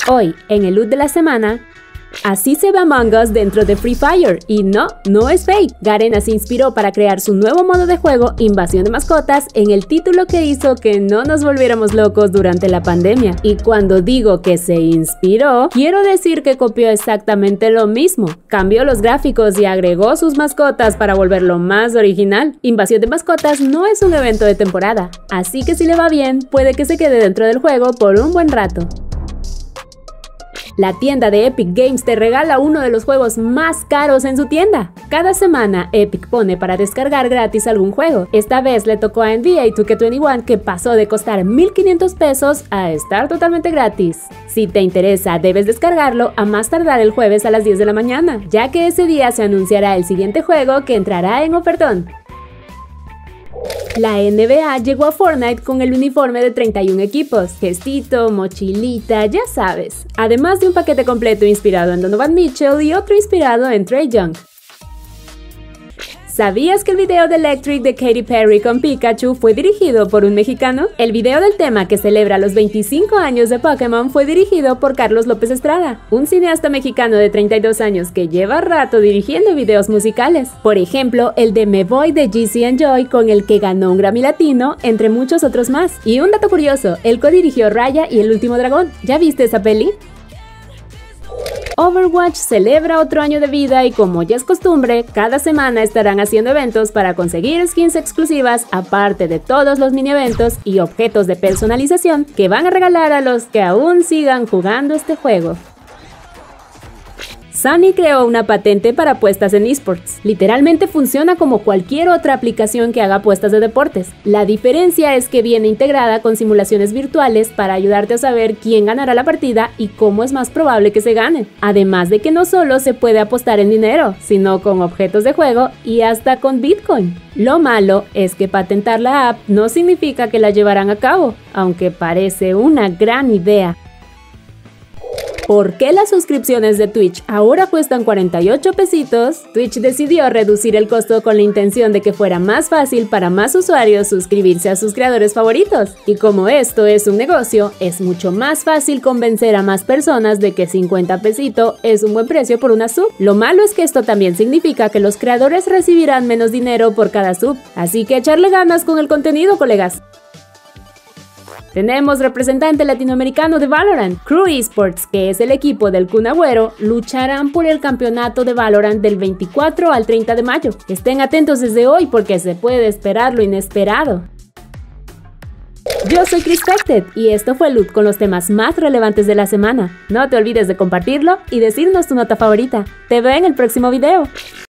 Hoy, en el loot de la semana, así se ve Among Us dentro de Free Fire, y no es fake. Garena se inspiró para crear su nuevo modo de juego, Invasión de Mascotas, en el título que hizo que no nos volviéramos locos durante la pandemia. Y cuando digo que se inspiró, quiero decir que copió exactamente lo mismo. Cambió los gráficos y agregó sus mascotas para volverlo más original. Invasión de Mascotas no es un evento de temporada, así que si le va bien, puede que se quede dentro del juego por un buen rato. La tienda de Epic Games te regala uno de los juegos más caros en su tienda. Cada semana, Epic pone para descargar gratis algún juego. Esta vez le tocó a NBA 2K21, que pasó de costar 1,500 pesos a estar totalmente gratis. Si te interesa, debes descargarlo a más tardar el jueves a las 10 de la mañana, ya que ese día se anunciará el siguiente juego que entrará en ofertón. La NBA llegó a Fortnite con el uniforme de 31 equipos, gestito, mochilita, ya sabes, además de un paquete completo inspirado en Donovan Mitchell y otro inspirado en Trae Young. ¿Sabías que el video de Electric de Katy Perry con Pikachu fue dirigido por un mexicano? El video del tema que celebra los 25 años de Pokémon fue dirigido por Carlos López Estrada, un cineasta mexicano de 32 años que lleva rato dirigiendo videos musicales. Por ejemplo, el de Me Voy de Jeezy and Joy, con el que ganó un Grammy Latino, entre muchos otros más. Y un dato curioso, él codirigió Raya y El Último Dragón. ¿Ya viste esa peli? Overwatch celebra otro año de vida y, como ya es costumbre, cada semana estarán haciendo eventos para conseguir skins exclusivas, aparte de todos los mini eventos y objetos de personalización que van a regalar a los que aún sigan jugando este juego. Sunny creó una patente para apuestas en esports. Literalmente funciona como cualquier otra aplicación que haga apuestas de deportes. La diferencia es que viene integrada con simulaciones virtuales para ayudarte a saber quién ganará la partida y cómo es más probable que se gane. Además de que no solo se puede apostar en dinero, sino con objetos de juego y hasta con Bitcoin. Lo malo es que patentar la app no significa que la llevarán a cabo, aunque parece una gran idea. ¿Por qué las suscripciones de Twitch ahora cuestan 48 pesitos? Twitch decidió reducir el costo con la intención de que fuera más fácil para más usuarios suscribirse a sus creadores favoritos. Y como esto es un negocio, es mucho más fácil convencer a más personas de que 50 pesitos es un buen precio por una sub. Lo malo es que esto también significa que los creadores recibirán menos dinero por cada sub. Así que echarle ganas con el contenido, colegas. Tenemos representante latinoamericano de Valorant. Crew Esports, que es el equipo del Kun Agüero, lucharán por el campeonato de Valorant del 24 al 30 de mayo. Estén atentos desde hoy porque se puede esperar lo inesperado. Yo soy Crispected y esto fue Loot con los temas más relevantes de la semana. No te olvides de compartirlo y decirnos tu nota favorita. Te veo en el próximo video.